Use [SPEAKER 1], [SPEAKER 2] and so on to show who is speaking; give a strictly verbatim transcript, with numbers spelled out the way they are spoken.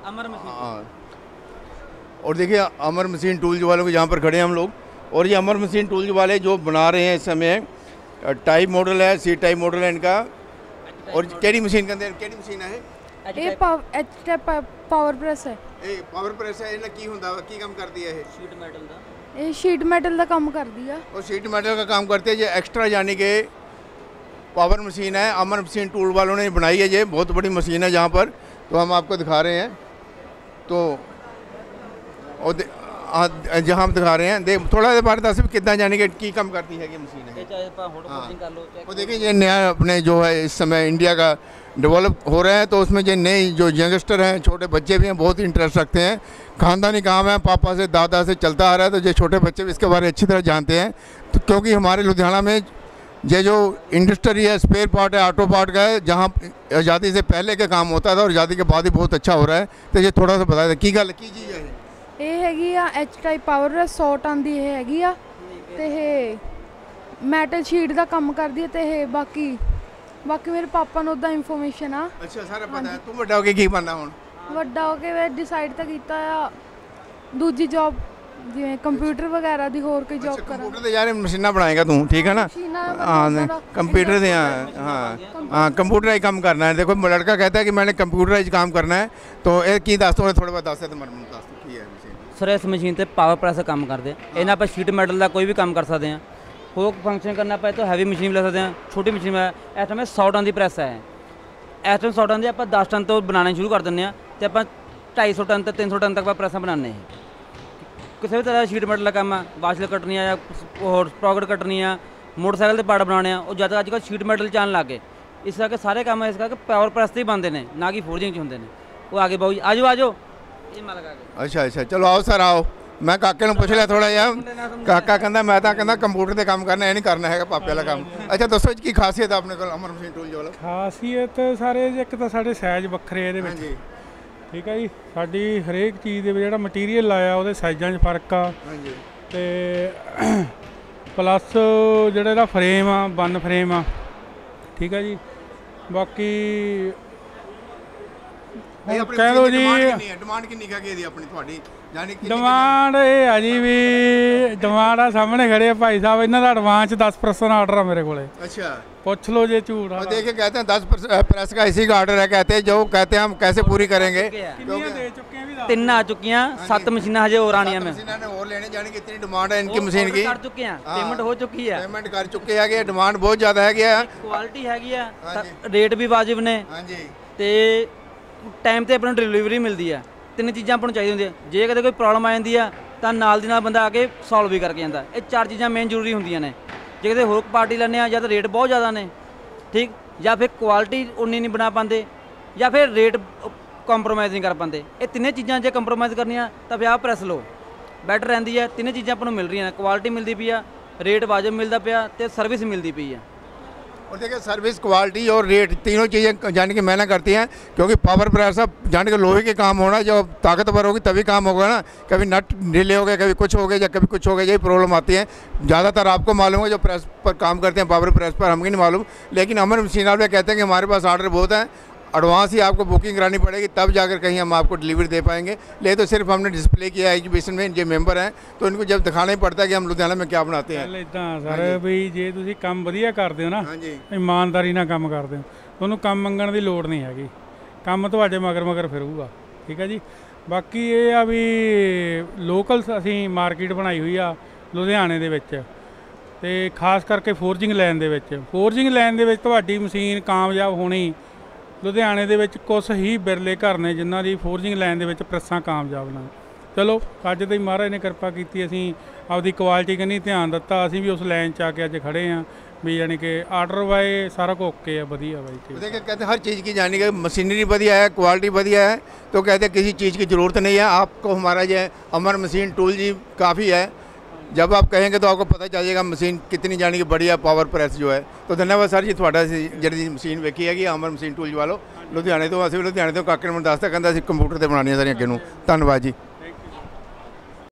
[SPEAKER 1] अमर machine.
[SPEAKER 2] हाँ, और देखिए अमर मशीन टूल्स वालों के यहाँ पर खड़े हैं हम लोग, और ये अमर मशीन टूल्स वाले जो बना रहे हैं इस समय टाइप मॉडल है, सी टाइप मॉडल है इनका। और केडी मशीन के अंदर केडी मशीन है
[SPEAKER 3] ਇਹ power H type power press ਹੈ।
[SPEAKER 2] ਇਹ ਪਾਵਰ ਪ੍ਰੈਸ ਹੈ, ਇਹਨਾਂ ਕੀ ਹੁੰਦਾ ਵਾ, ਕੀ ਕੰਮ ਕਰਦੀ ਹੈ ਇਹ?
[SPEAKER 1] शीट मेटल का।
[SPEAKER 3] ਇਹ ਸ਼ੀਟ ਮੈਟਲ ਦਾ ਕੰਮ ਕਰਦੀ ਆ।
[SPEAKER 2] और शीट मेटल का काम करते हैं ये एक्स्ट्रा, यानी कि पावर मशीन है, अमर मशीन टूल वालों ने बनाई है। ये बहुत बड़ी मशीन है जहाँ पर, तो हम आपको दिखा रहे हैं। तो और जहाँ हम दिखा रहे हैं, देख थोड़ा देर बार दस कितना, यानी कि की काम करती है ये मशीन है।
[SPEAKER 1] चाहे आप होटल फोल्डिंग कर लो,
[SPEAKER 2] और देखिए ये नया अपने जो है इस समय इंडिया का डेवलप हो रहा है, तो उसमें जो नए जो यंगस्टर हैं, छोटे बच्चे भी हैं, बहुत इंटरेस्ट रखते हैं। ख़ानदानी काम है, पापा से दादा से चलता आ रहा है, तो ये छोटे बच्चे भी इसके बारे में अच्छी तरह जानते हैं। तो क्योंकि हमारे लुधियाना में ये जो इंडस्ट्री है, स्पेयर पार्ट है, ऑटो पार्ट का है, जहाँ आज़ादी से पहले का काम होता था और आज़ादी के बाद ही बहुत अच्छा हो रहा है। तो ये थोड़ा सा बता दें की गल की चीज़ है।
[SPEAKER 3] ਇਹ ਹੈਗੀ ਆ ਐਚ ਟਾਈਪ ਪਾਵਰ ਪ੍ਰੈਸ, ਸੌ ਟਨ ਦੀ ਇਹ ਹੈਗੀ ਆ ਤੇ ਇਹ ਮੈਟਲ ਸ਼ੀਟ ਦਾ ਕੰਮ ਕਰਦੀ ਹੈ। ਤੇ ਇਹ ਬਾਕੀ ਬਾਕੀ ਮੇਰੇ ਪਾਪਾ ਨੂੰ ਉਦਾਂ ਇਨਫੋਰਮੇਸ਼ਨ ਆ।
[SPEAKER 2] ਅੱਛਾ, ਸਾਰਾ ਪਤਾ ਹੈ। ਤੂੰ ਵੱਡਾ ਹੋ ਕੇ ਕੀ ਬਣਨਾ ਹੁਣ?
[SPEAKER 3] ਵੱਡਾ ਹੋ ਕੇ ਮੈਂ ਡਿਸਾਈਡ ਤਾਂ ਕੀਤਾ ਆ ਦੂਜੀ ਜੌਬ, ਜਿਵੇਂ ਕੰਪਿਊਟਰ ਵਗੈਰਾ ਦੀ ਹੋਰ ਕੋਈ ਜੌਬ ਕਰਾਂ।
[SPEAKER 2] कंप्यूटर तो यार मशीना बनाएगा तू, ठीक है ना? हाँ, कंप्यूटर से, हाँ हाँ हाँ कंप्यूटराइज काम करना है। देखो लड़का कहता है कि मैंने कंप्यूटराइज काम करना है, तो ये की दस थोड़ा थोड़ा दस है तुम्हारे दस की है मशीन।
[SPEAKER 1] सर इस मशीन से पावर प्रेस का काम करते हैं। इन्हें आप शीट मेटल का कोई भी काम कर सकते हैं। कोई फंक्शन करना पाए तो हैवी मशीन ले सकते हैं, छोटी मशीन में इस टाइम सौ टन की प्रेस है। इस टाइम सौ टन की आप दस टन तो बनाने शुरू कर दें, तो आप ढाई सौ टन तो तीन सौ टन तक आप प्रेसा बनाने हैं। किसी भी तरह शीट मेटल का काम है, वाशल कटनी है या होर स्प्रॉकेट कटनी है, मोटरसाइकिल के पार्ट बनाने हैं, और ज़्यादा अजकल शीट मेटल चलन लग गए। इस करके सारे काम इस करके पावर प्रेस से ही बनते हैं, ना कि फोर्जिंग च होंगे। वो आगे बहु आ जाओ आ जाओ।
[SPEAKER 2] अच्छा अच्छा, चलो आओ सर आओ। मैं काके ਨੂੰ ਪੁੱਛ ਲਿਆ ਥੋੜਾ ਜਿਹਾ, ਕਾਕਾ ਕਹਿੰਦਾ ਮੈਂ ਤਾਂ ਕਹਿੰਦਾ ਕੰਪਿਊਟਰ ਤੇ ਕੰਮ ਕਰਨਾ, ਇਹ ਨਹੀਂ ਕਰਨਾ ਹੈਗਾ ਪਾਪੇ ਵਾਲਾ ਕੰਮ। ਅੱਛਾ ਦੱਸੋ ਕੀ ਖਾਸੀਅਤ ਹੈ ਆਪਣੇ ਕੋਲ ਅਮਰ ਮਸ਼ੀਨ ਟੂਲ ਜੋ ਵਾਲਾ?
[SPEAKER 4] ਖਾਸੀਅਤ ਸਾਰੇ ਇੱਕ ਤਾਂ ਸਾਡੇ ਸਾਈਜ਼ ਵੱਖਰੇ ਇਹਦੇ ਵਿੱਚ, ਠੀਕ ਹੈ ਜੀ। ਸਾਡੀ ਹਰੇਕ ਚੀਜ਼ ਦੇ ਵਿੱਚ ਜਿਹੜਾ ਮਟੀਰੀਅਲ ਲਾਇਆ ਉਹਦੇ ਸਾਈਜ਼ਾਂ 'ਚ ਫਰਕ ਆ। ਹਾਂਜੀ। ਤੇ ਪਲੱਸ ਜਿਹੜਾ ਇਹਦਾ ਫਰੇਮ ਆ, ਵਨ ਫਰੇਮ ਆ, ਠੀਕ ਹੈ ਜੀ। ਬਾਕੀ ਕਹਿ ਲਓ ਜੀ
[SPEAKER 2] ਡਿਮਾਂਡ ਕਿੰਨੀ ਕਾ ਦੀ ਆਪਣੀ ਤੁਹਾਡੀ, ਯਾਨੀ ਕਿ
[SPEAKER 4] ਡਿਮਾਂਡ ਇਹ ਆ ਜੀ ਵੀ ਡਿਮਾਂਡ ਆ ਸਾਹਮਣੇ ਖੜੇ ਆ ਭਾਈ ਸਾਹਿਬ, ਇਹਨਾਂ ਦਾ ਐਡਵਾਂਸ ਦਸ परसेंट ਆਰਡਰ ਆ ਮੇਰੇ ਕੋਲੇ।
[SPEAKER 2] अच्छा,
[SPEAKER 4] पूछ लो जे झूठ।
[SPEAKER 2] और देखिए कहते हैं दस प्रेस का इसी का ऑर्डर है, कहते हैं जो कहते हैं हम कैसे पूरी करेंगे।
[SPEAKER 1] तीन आ चुकी हैं, सात मशीन हजे और आनी है।
[SPEAKER 2] मशीन ने और लेने जाने की इतनी डिमांड है इनकी मशीन की।
[SPEAKER 1] कर चुके हैं, पेमेंट हो चुकी है,
[SPEAKER 2] पेमेंट कर चुके हैं, डिमांड बहुत ज़्यादा है।
[SPEAKER 1] क्वालिटी हैगी है, रेट भी वाजिब ने, ते टाइम ਤੇ ਆਪਾਂ ਨੂੰ ਡਿਲੀਵਰੀ ਮਿਲਦੀ ਹੈ। ਤਿੰਨ ਚੀਜ਼ਾਂ ਆਪਾਂ ਨੂੰ ਚਾਹੀਦੀਆਂ ਹੁੰਦੀਆਂ। ਜੇ ਕਦੇ ਕੋਈ ਪ੍ਰੋਬਲਮ ਆ ਜਾਂਦੀ ਆ ਤਾਂ ਨਾਲ ਦੀ ਨਾਲ ਬੰਦਾ ਆ ਕੇ ਸੋਲਵ ਵੀ ਕਰਕੇ ਜਾਂਦਾ। ਇਹ ਚਾਰ ਚੀਜ਼ਾਂ ਮੇਨ ਜ਼ਰੂਰੀ ਹੁੰਦੀਆਂ ਨੇ। ਜੇ ਕਿਤੇ ਹੋਰ ਪਾਰਟੀ ਲੈਂਦੇ ਆ ਜਾਂ ਤਾਂ ਰੇਟ ਬਹੁਤ ਜ਼ਿਆਦਾ ਨੇ, ਠੀਕ, ਜਾਂ ਫਿਰ ਕੁਆਲਿਟੀ ਉਨੀ ਨਹੀਂ ਬਣਾ ਪਾਉਂਦੇ, ਜਾਂ ਫਿਰ ਰੇਟ ਕੰਪਰੋਮਾਈਜ਼ ਨਹੀਂ ਕਰ ਪਾਉਂਦੇ। ਇਹ ਤਿੰਨੇ ਚੀਜ਼ਾਂ ਜੇ ਕੰਪਰੋਮਾਈਜ਼ ਕਰਨੀਆਂ ਤਾਂ ਫਿਰ ਆਹ ਪ੍ਰੈਸ ਲਓ, ਬੈਟਰ ਰਹਿੰਦੀ ਹੈ। ਤਿੰਨੇ ਚੀਜ਼ਾਂ ਆਪਾਂ ਨੂੰ ਮਿਲ ਰਹੀਆਂ ਨੇ, ਕੁਆਲਿਟੀ ਮਿਲਦੀ ਪਈ ਆ, ਰੇਟ ਵਾਜਬ ਮਿਲਦਾ ਪਿਆ, ਤੇ ਸਰਵਿਸ ਮਿਲਦੀ ਪਈ ਆ।
[SPEAKER 2] और देखिए सर्विस, क्वालिटी और रेट तीनों चीज़ें जान के मेहनत करती हैं, क्योंकि पावर प्रेस अब जान के लोहे के काम होना, जब ताकतवर होगी तभी काम होगा ना। कभी नट ढीले हो गए, कभी कुछ हो गए, या कभी कुछ हो गया, यही प्रॉब्लम आती है। ज़्यादातर आपको मालूम है जो प्रेस पर काम करते हैं, पावर प्रेस पर, हमें नहीं मालूम। लेकिन अमर मशीन वाले कहते हैं कि हमारे पास ऑर्डर बहुत हैं, एडवांस ही आपको बुकिंग करानी पड़ेगी, तब जाकर कहीं हम आपको डिलीवरी दे पाएंगे। ले तो सिर्फ हमने डिस्प्ले किया है एग्जीबिशन में, जो मेंबर हैं तो उनको जब दिखाना ही पड़ता है कि हम लुधियाना में क्या बनाते हैं।
[SPEAKER 4] इदां सर भी जे तुसीं काम वधिया करदे हो ना, ईमानदारी नाल काम करदे हो, तुहानूं काम मंगण ਦੀ ਲੋੜ ਨਹੀਂ ਹੈਗੀ, ਕੰਮ ਤੁਹਾਡੇ ਮਗਰ ਮਗਰ ਫਿਰੂਗਾ, ਠੀਕ ਹੈ ਜੀ। ਬਾਕੀ ਇਹ ਆ ਵੀ ਲੋਕਲ ਅਸੀਂ ਮਾਰਕੀਟ ਬਣਾਈ ਹੋਈ ਆ ਲੁਧਿਆਣੇ ਦੇ ਵਿੱਚ, ਤੇ ਖਾਸ ਕਰਕੇ ਫੋਰਜਿੰਗ ਲਾਈਨ ਦੇ ਵਿੱਚ। ਫੋਰਜਿੰਗ ਲਾਈਨ ਦੇ ਵਿੱਚ ਤੁਹਾਡੀ ਮਸ਼ੀਨ ਕਾਮਯਾਬ ਹੋਣੀ, ਲੁਧਿਆਣੇ ਦੇ ਵਿੱਚ ਕੁਛ ਹੀ ਬਿਰਲੇ ਘਰ ਨੇ ਜਿਨ੍ਹਾਂ ਦੀ ਫੋਰਜਿੰਗ ਲਾਈਨ ਦੇ ਵਿੱਚ ਪ੍ਰੈਸਾਂ ਕਾਮਯਾਬ ਨੇ। ਚਲੋ ਅੱਜ ਤਾਂ ਮਹਾਰਾਜ ਨੇ ਕਿਰਪਾ ਕੀਤੀ, ਅਸੀਂ ਆਪਦੀ ਕੁਆਲਿਟੀ ਕੰਨੀ ਧਿਆਨ ਦਿੱਤਾ, ਅਸੀਂ ਵੀ ਉਸ ਲਾਈਨ 'ਚ ਆ ਕੇ ਅੱਜ ਖੜੇ ਹਾਂ भी, यानी कि आर्डर वाए सारा को ओके है, बढ़िया भाई। ठीक
[SPEAKER 2] देखिए कहते हैं हर चीज़ की जानी कि मशीनरी बढ़िया है, क्वालिटी बढ़िया है, तो कहते हैं किसी चीज़ की ज़रूरत नहीं है आपको। हमारा जो है अमर मशीन टूल जी काफ़ी है, जब आप कहेंगे तो आपको पता चल जाएगा मशीन कितनी जानी कि बढ़िया पावर प्रेस जो है। तो धन्यवाद सर जी थोड़ा जी मशीन वेखी है कि अमर मशीन टूल वालों लुधियाने तो, असं लुधियाने तो काके ने मैनूं दसता, कहंदा असीं कंप्यूटर ते बनानी है सारियां अगे नूं। धन्यवाद जी।